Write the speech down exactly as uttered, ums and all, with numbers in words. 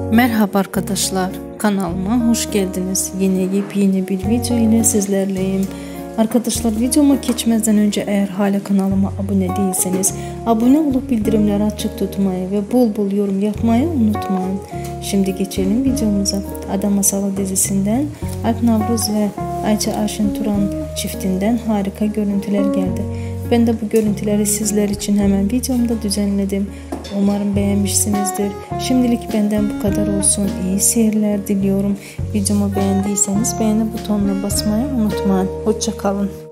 Merhaba arkadaşlar, kanalıma hoş geldiniz. Yine yepyeni bir video ile sizlerleyim. Arkadaşlar, videoma geçmeden önce eğer hala kanalıma abone değilseniz abone olup bildirimleri açık tutmayı ve bol bol yorum yapmayı unutmayın. Şimdi geçelim videomuza. Ada Masalı dizisinden Alp Navruz ve Ayça Ayşin Turan çiftinden harika görüntüler geldi. Ben de bu görüntüleri sizler için hemen videomda düzenledim. Umarım beğenmişsinizdir. Şimdilik benden bu kadar olsun. İyi seyirler diliyorum. Videomu beğendiyseniz beğeni butonuna basmayı unutmayın. Hoşça kalın.